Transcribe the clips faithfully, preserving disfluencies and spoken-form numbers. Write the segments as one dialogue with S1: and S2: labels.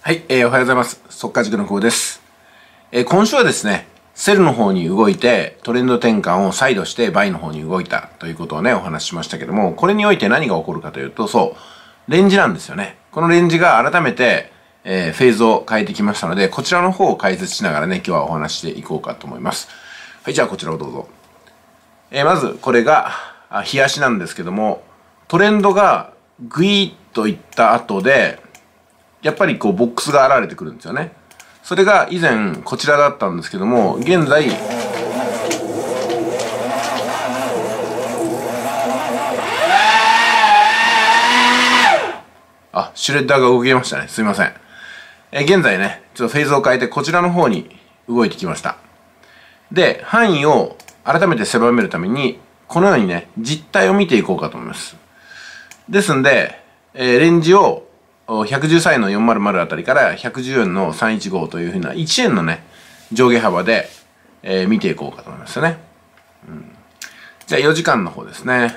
S1: はい、えー、おはようございます。速稼塾の久保です。えー、今週はですね、セルの方に動いてトレンド転換を再度してバイの方に動いたということをね、お話ししましたけども、これにおいて何が起こるかというと、そう、レンジなんですよね。このレンジが改めて、えー、フェーズを変えてきましたので、こちらの方を解説しながらね、今日はお話していこうかと思います。はい、じゃあこちらをどうぞ。えー、まず、これが、あ、日足なんですけども、トレンドがグイッといった後で、やっぱりこうボックスが現れてくるんですよね。それが以前こちらだったんですけども、現在あ、シュレッダーが動きましたね。すいません。え現在ね、ちょっとフェーズを変えてこちらの方に動いてきました。で、範囲を改めて狭めるために、このようにね、実態を見ていこうかと思います。ですんで、えー、レンジをひゃくじゅうさんえんのよんひゃくあたりからひゃくじゅうえんのさんびゃくじゅうごというふうないちえんのね、上下幅で、えー、見ていこうかと思いますよね。うん、じゃあよじかんの方ですね。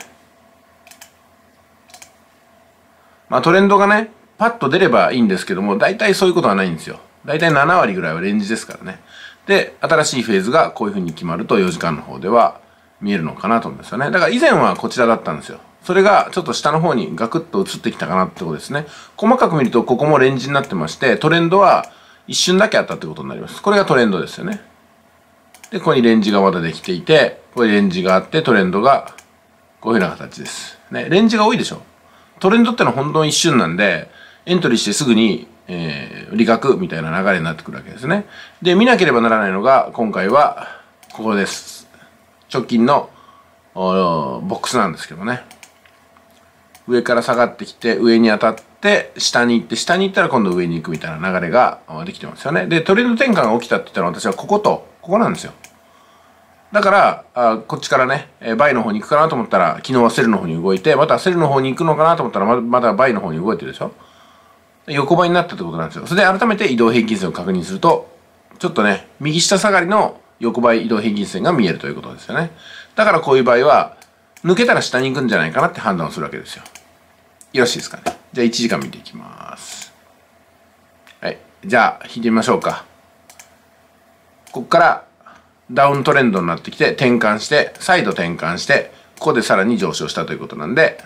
S1: まあトレンドがね、パッと出ればいいんですけども、大体そういうことはないんですよ。大体ななわりぐらいはレンジですからね。で、新しいフェーズがこういうふうに決まるとよじかんの方では見えるのかなと思うんですよね。だから以前はこちらだったんですよ。それがちょっと下の方にガクッと移ってきたかなってことですね。細かく見るとここもレンジになってまして、トレンドは一瞬だけあったってことになります。これがトレンドですよね。で、ここにレンジがまだできていて、ここにレンジがあってトレンドがこういうふうな形です。ね、レンジが多いでしょ。トレンドってのは本当に一瞬なんで、エントリーしてすぐに、えー、利確みたいな流れになってくるわけですね。で、見なければならないのが、今回はここです。直近のボックスなんですけどね。上から下がってきて上に当たって下に行って下に行ったら今度上に行くみたいな流れができてますよね。でトレンド転換が起きたって言ったら私はこことここなんですよ。だからあこっちからねバイの方に行くかなと思ったら昨日はセルの方に動いて、またセルの方に行くのかなと思ったらままだバイの方に動いてるでしょ。横ばいになったってことなんですよ。それで改めて移動平均線を確認するとちょっとね右下下がりの横ばい移動平均線が見えるということですよね。だからこういう場合は抜けたら下に行くんじゃないかなって判断をするわけですよ。よろしいですかね。じゃあいちじかん見ていきます。はい。じゃあ引いてみましょうか。ここからダウントレンドになってきて転換して再度転換してここでさらに上昇したということなんで、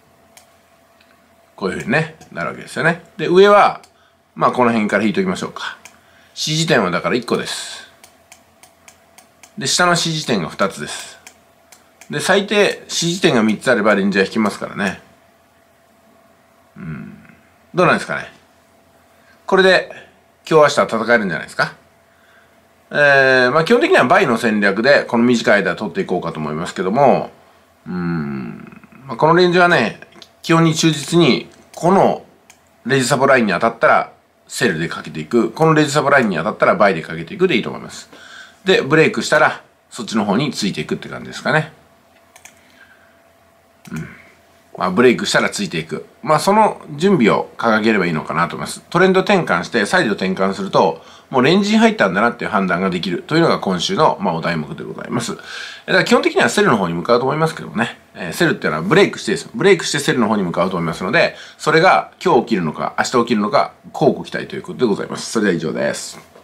S1: こういうふうにねなるわけですよね。で上はまあこの辺から引いておきましょうか。支持点はだからいっこです。で下の支持点がふたつです。で最低支持点がみっつあればレンジは引きますからね。うん、どうなんですかね。これで今日明日戦えるんじゃないですか。えー、まあ基本的にはバイの戦略でこの短い間取っていこうかと思いますけども、うん、まあ、このレンジはね基本に忠実にこのレジサポラインに当たったらセルでかけていく、このレジサポラインに当たったらバイでかけていくでいいと思います。でブレイクしたらそっちの方についていくって感じですかね。うん、まあブレイクしたらついていく。まあその準備を掲げればいいのかなと思います。トレンド転換して再度転換すると、もうレンジに入ったんだなっていう判断ができるというのが今週のまあお題目でございます。だから基本的にはセルの方に向かうと思いますけどもね。えー、セルっていうのはブレイクしてです。ブレイクしてセルの方に向かうと思いますので、それが今日起きるのか明日起きるのか、乞うご期待ということでございます。それでは以上です。